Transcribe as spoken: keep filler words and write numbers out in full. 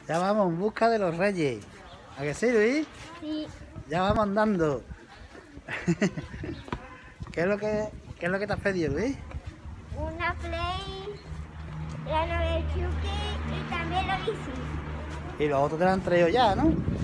Ya vamos en busca de los reyes. ¿A que sí, Luis? Sí. Ya vamos andando. ¿Qué es lo que, qué es lo que te has pedido, Luis? Una Play, la Nobel Chucky y también lo hice. Y los otros te lo han traído ya, ¿no?